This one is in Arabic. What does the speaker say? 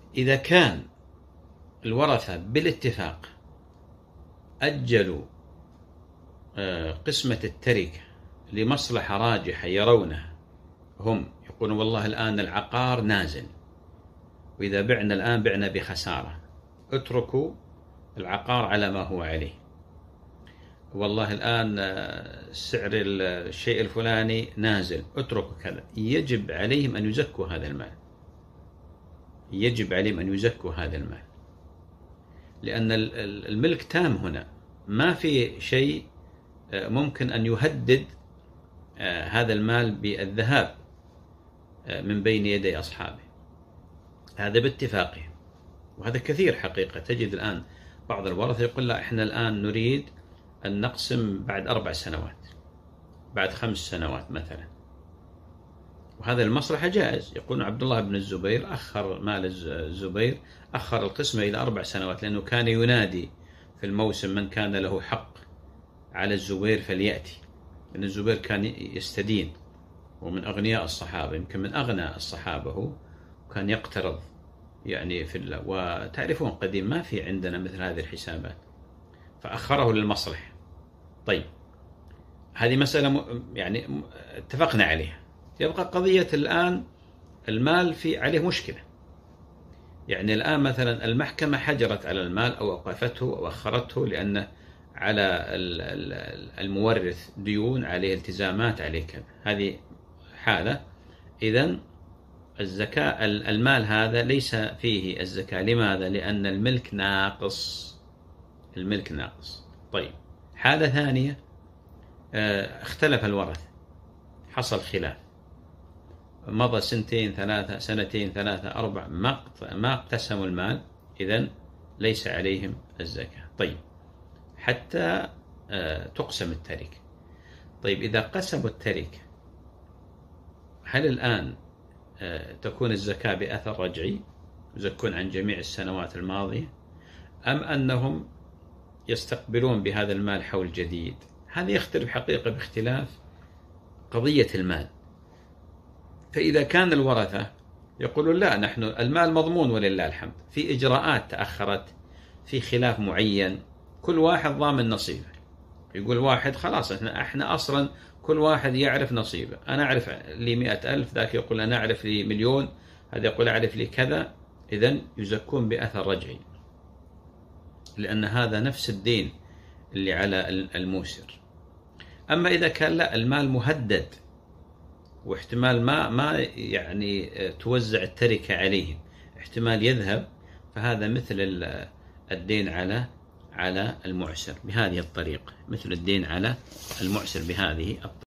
إذا كان الورثة بالاتفاق أجلوا قسمة التركة لمصلحة راجحة يرونها، هم يقولون والله الآن العقار نازل، وإذا بعنا الآن بعنا بخسارة، اتركوا العقار على ما هو عليه. والله الآن سعر الشيء الفلاني نازل، اتركوا كذا. يجب عليهم أن يزكوا هذا المال، يجب عليهم أن يزكوا هذا المال، لأن الملك تام هنا، ما في شيء ممكن أن يهدد هذا المال بالذهاب من بين يدي أصحابه، هذا باتفاقهم. وهذا كثير حقيقة. تجد الآن بعض الورثة يقول لا إحنا الآن نريد أن نقسم بعد 4 سنوات، بعد 5 سنوات مثلا، وهذا المصلحة جائز. يقول عبد الله بن الزبير أخر مال الزبير، أخر القسمة إلى 4 سنوات، لأنه كان ينادي في الموسم من كان له حق على الزبير فليأتي، لأن الزبير كان يستدين، ومن أغنياء الصحابة، يمكن من أغنى الصحابة هو، وكان يقترض يعني في الله. وتعرفون قديم ما في عندنا مثل هذه الحسابات، فأخره للمصلحة. طيب هذه مسألة يعني اتفقنا عليها. يبقى قضية الآن المال في عليه مشكلة، يعني الآن مثلا المحكمة حجرت على المال أو أوقفته أو أخرته لأن على المورث ديون، عليه التزامات، عليه كذا، هذه حالة. إذن الزكاة المال هذا ليس فيه الزكاة. لماذا؟ لأن الملك ناقص، الملك ناقص. طيب حالة ثانية، اختلف الورثة، حصل خلاف، مضى 2 3 سنتين 3 4 ما اقتسموا المال، إذن ليس عليهم الزكاة. طيب حتى تقسم التركة. طيب إذا قسموا التركة، هل الآن تكون الزكاة بأثر رجعي، يزكون عن جميع السنوات الماضية، أم أنهم يستقبلون بهذا المال حول جديد؟ هذا يختلف حقيقة باختلاف قضية المال. فإذا كان الورثة يقولون لا، نحن المال مضمون ولله الحمد، في إجراءات تأخرت، في خلاف معين، كل واحد ضامن نصيبه. يقول واحد خلاص احنا أصلا كل واحد يعرف نصيبه، أنا أعرف لي 100,000، ذاك يقول أنا أعرف لي 1,000,000، هذا يقول أعرف لي كذا. إذن يزكون بأثر رجعي، لأن هذا نفس الدين اللي على الموسر. أما إذا كان لا، المال مهدد واحتمال ما يعني توزع التركة عليهم، احتمال يذهب، فهذا مثل الدين على المعسر بهذه الطريقة، مثل الدين على المعسر بهذه الطريقة.